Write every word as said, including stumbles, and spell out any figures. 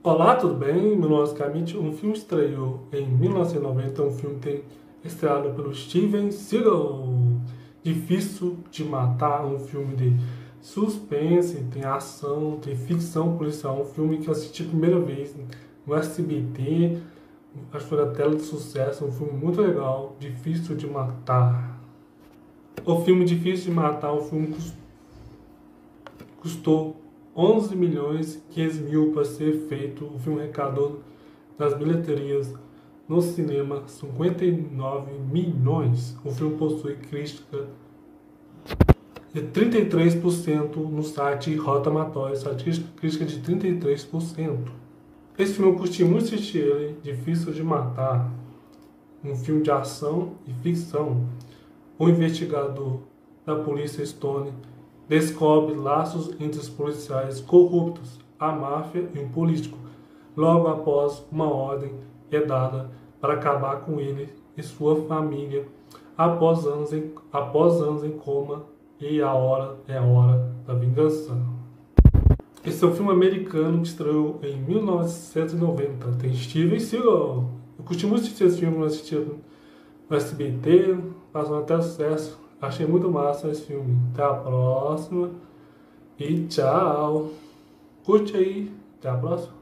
Olá, tudo bem? Meu nome é Camite. Um filme estreou em mil novecentos e noventa. Um filme tem estreado pelo Steven Seagal. Difícil de Matar. Um filme de suspense, tem ação, tem ficção policial. Um filme que eu assisti a primeira vez no S B T. Acho que foi na tela de sucesso. Um filme muito legal. Difícil de Matar. O filme Difícil de Matar, um filme que custou onze milhões e quinhentos mil para ser feito. O filme arrecadou nas bilheterias no cinema cinquenta e nove milhões. O filme possui crítica de trinta e três por cento no site Rotten Tomatoes, crítica de trinta e três por cento. Esse filme eu curti muito assistir ele, Difícil de Matar. Um filme de ação e ficção. O investigador da polícia Stone descobre laços entre os policiais corruptos, a máfia e um político, logo após uma ordem é dada para acabar com ele e sua família após anos em, após anos em coma, e a hora é a hora da vingança. Esse é um filme americano que estreou em mil novecentos e noventa. Tem Steven Seagal. Eu curti muito assistir esse filme, eu assisti no S B T, passou até sucesso. Achei muito massa esse filme. Até a próxima e tchau. Curte aí. Até a próxima.